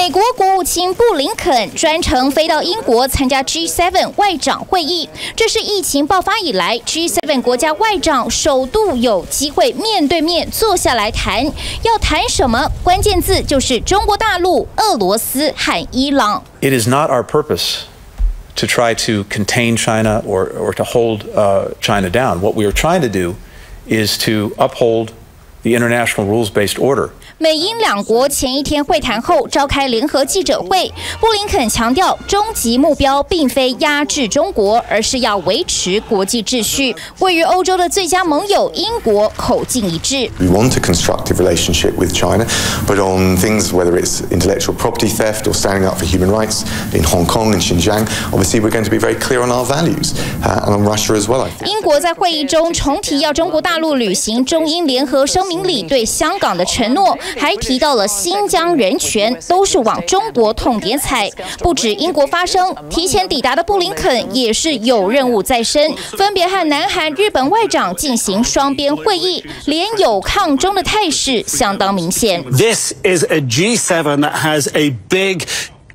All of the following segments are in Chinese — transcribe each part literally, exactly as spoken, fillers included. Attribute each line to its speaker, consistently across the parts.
Speaker 1: 美国国务卿布林肯专程飞到英国参加 G 七 外长会议，这是疫情爆发以来 G 七 国家外长首度有机会面对面坐下来谈。要谈什么？关键字就是中国大陆、俄罗斯和伊朗。
Speaker 2: It is not our purpose to try to contain China or, or to hold uh, China down. What we are trying to do is to uphold the international rules-based order.
Speaker 1: 美英两国前一天会谈后召开联合记者会，布林肯强调，终极目标并非压制中国，而是要维持国际秩序。位于欧洲的最佳盟友英国口径一致。
Speaker 3: We want a constructive relationship with China, but on things whether it's intellectual property theft or standing up for human rights in Hong Kong and Xinjiang, obviously we're going to be very clear on our values, uh, and on Russia as well, I think.
Speaker 1: 英国在会议中重提要中国大陆履行中英联合声明里对香港的承诺。还提到了新疆人权，都是往中国痛点踩。不止英国发声，提前抵达的布林肯也是有任务在身，分别和南韩、日本外长进行双边会议，连有抗中的态势相当明显。
Speaker 4: This is a G seven that has a big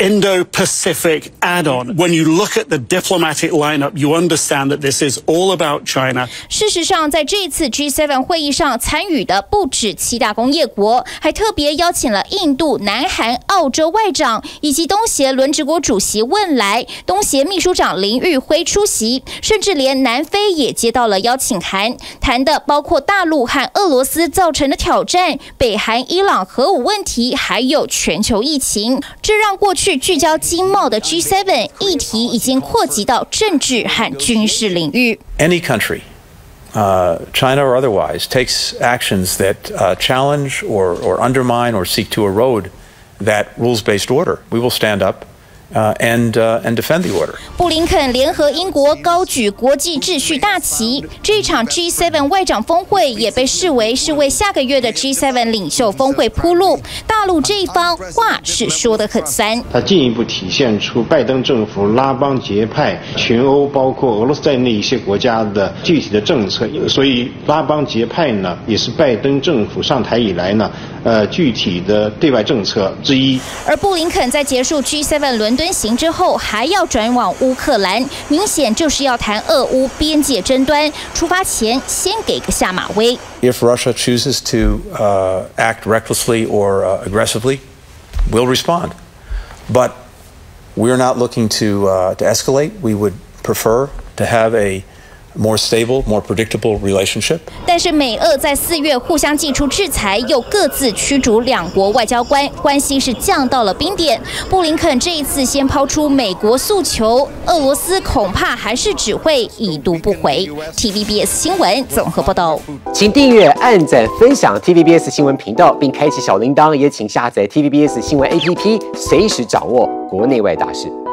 Speaker 4: Indo-Pacific add-on. When you look at the diplomatic lineup, you understand that this is all about China.
Speaker 1: 事实上，在这一次 G 七 会议上参与的不止七大工业国，还特别邀请了印度、南韩、澳洲外长以及东协轮值国主席汶莱、东协秘书长林玉辉出席，甚至连南非也接到了邀请函，谈的包括大陆和俄罗斯造成的挑战、北韩、伊朗核武问题，还有全球疫情。这让过去聚焦经贸的 G 七 议题已经扩及到政治和军事领域。
Speaker 2: Any country, uh, China or otherwise, takes actions that uh, challenge or, or undermine or seek to erode that rules-based order, we will stand up Uh, and, uh, and defend the order.
Speaker 1: 布林肯联合英国高举国际秩序大旗，这场 G 七 外长峰会也被视为是为下个月的 G 七 领袖峰会铺路。大陆这一方话是说得很酸，
Speaker 5: 它进一步体现出拜登政府拉帮结派、群殴，包括俄罗斯在内一些国家的具体的政策。所以拉帮结派呢，也是拜登政府上台以来呢，呃，具体的对外政策之一。
Speaker 1: 而布林肯在结束 G 七 伦敦行之后，还要转往乌克兰，明显就是要谈俄乌边界争端。出发前先给个下马威。
Speaker 2: If Russia chooses to uh, act recklessly or uh, aggressively, we'll respond. But we're not looking to uh, to escalate. We would prefer to have a more stable, more predictable relationship.
Speaker 1: 但是美俄在四月互相祭出制裁，又各自驱逐两国外交官，关系是降到了冰点。布林肯这一次先抛出美国诉求，俄罗斯恐怕还是只会已读不回。T V B S 新闻综合报道，
Speaker 6: 请订阅、按赞、分享 T V B S 新闻频道，并开启小铃铛，也请下载 T V B S 新闻 A P P， 随时掌握国内外大事。